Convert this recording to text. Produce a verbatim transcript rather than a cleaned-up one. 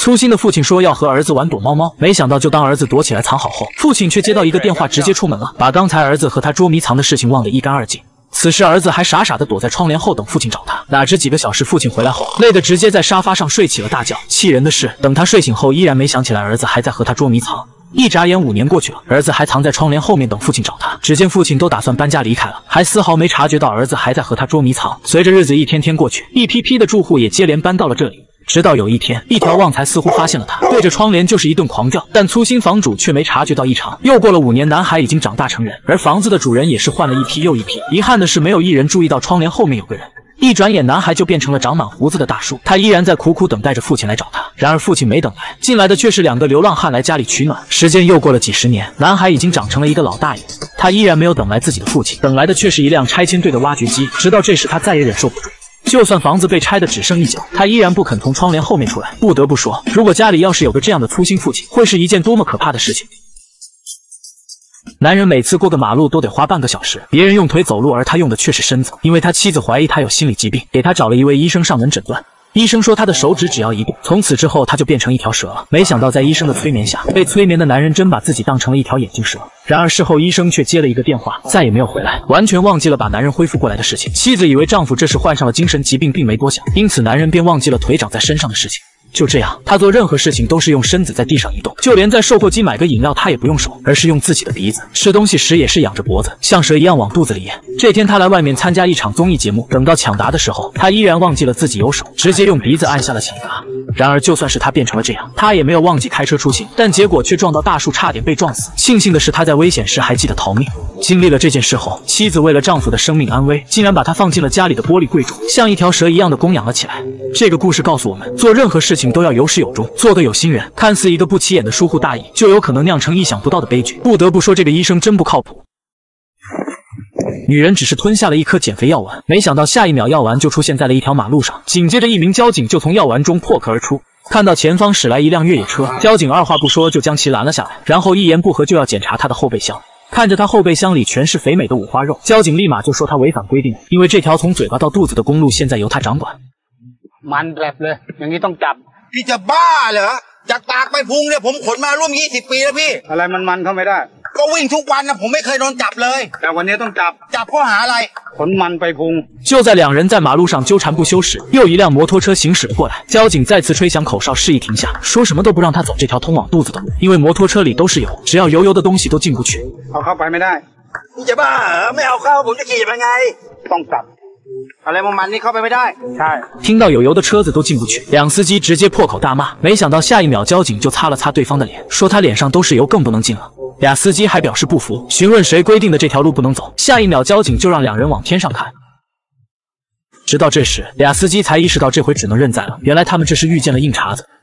粗心的父亲说要和儿子玩躲猫猫，没想到就当儿子躲起来藏好后，父亲却接到一个电话，直接出门了，把刚才儿子和他捉迷藏的事情忘得一干二净。 此时，儿子还傻傻地躲在窗帘后等父亲找他。哪知几个小时，父亲回来后，累得直接在沙发上睡起了大觉。气人的是，等他睡醒后，依然没想起来儿子还在和他捉迷藏。一眨眼，五年过去了，儿子还藏在窗帘后面等父亲找他。只见父亲都打算搬家离开了，还丝毫没察觉到儿子还在和他捉迷藏。随着日子一天天过去，一批批的住户也接连搬到了这里。 直到有一天，一条旺财似乎发现了他，对着窗帘就是一顿狂叫。但粗心房主却没察觉到异常。又过了五年，男孩已经长大成人，而房子的主人也是换了一批又一批。遗憾的是，没有一人注意到窗帘后面有个人。一转眼，男孩就变成了长满胡子的大叔。他依然在苦苦等待着父亲来找他。然而父亲没等来，进来的却是两个流浪汉来家里取暖。时间又过了几十年，男孩已经长成了一个老大爷。他依然没有等来自己的父亲，等来的却是一辆拆迁队的挖掘机。直到这时，他再也忍受不住。 就算房子被拆得只剩一角，他依然不肯从窗帘后面出来。不得不说，如果家里要是有个这样的粗心父亲，会是一件多么可怕的事情。男人每次过个马路都得花半个小时，别人用腿走路，而他用的却是身子，因为他妻子怀疑他有心理疾病，给他找了一位医生上门诊断。 医生说他的手指只要一动，从此之后他就变成一条蛇了。没想到在医生的催眠下，被催眠的男人真把自己当成了一条眼镜蛇。然而事后医生却接了一个电话，再也没有回来，完全忘记了把男人恢复过来的事情。妻子以为丈夫这是患上了精神疾病，并没多想，因此男人便忘记了腿长在身上的事情。 就这样，他做任何事情都是用身子在地上移动，就连在售货机买个饮料，他也不用手，而是用自己的鼻子。吃东西时也是仰着脖子，像蛇一样往肚子里咽。这天，他来外面参加一场综艺节目，等到抢答的时候，他依然忘记了自己有手，直接用鼻子按下了抢答。然而，就算是他变成了这样，他也没有忘记开车出行，但结果却撞到大树，差点被撞死。庆幸的是，他在危险时还记得逃命。经历了这件事后，妻子为了丈夫的生命安危，竟然把他放进了家里的玻璃柜中，像一条蛇一样的供养了起来。这个故事告诉我们，做任何事情都要有始有终，做个有心人。看似一个不起眼的疏忽大意，就有可能酿成意想不到的悲剧。不得不说，这个医生真不靠谱。女人只是吞下了一颗减肥药丸，没想到下一秒药丸就出现在了一条马路上，紧接着一名交警就从药丸中破壳而出。看到前方驶来一辆越野车，交警二话不说就将其拦了下来，然后一言不合就要检查他的后备箱。看着他后备箱里全是肥美的五花肉，交警立马就说他违反规定，因为这条从嘴巴到肚子的公路现在由他掌管。 มันแบบเลยอย่างนี้ต้องจับพี่จะบ้าเหรอจากปากไปพุงเนี่ยผมขนมาร่วมยี่สิบปีแล้วพี่อะไรมันมันเข้าไม่ได้ก็วิ่งทุกวันนะผมไม่เคยโดนจับเลยแต่วันนี้ต้องจับจับข้อหาอะไรขนมันไปพุง就在两人在马路上纠缠不休时，又一辆摩托车行驶了过来，交警再次吹响口哨，示意停下，说什么都不让他走这条通往肚子的路，因为摩托车里都是油，只要油油的东西都进不去。 เอาเข้าไปไม่ได้พี่จะบ้าเหรอไม่เอาเข้าผมจะขี่ยังไงต้องจับอะไรมันมันนี่เข้าไปไม่ได้ใช่听到有油的车子都进不去，两司机直接破口大骂。没想到下一秒交警就擦了擦对方的脸，说他脸上都是油，更不能进了。俩司机还表示不服，询问谁规定的这条路不能走。下一秒交警就让两人往天上看。直到这时，俩司机才意识到这回只能认栽了。原来他们这是遇见了硬茬子。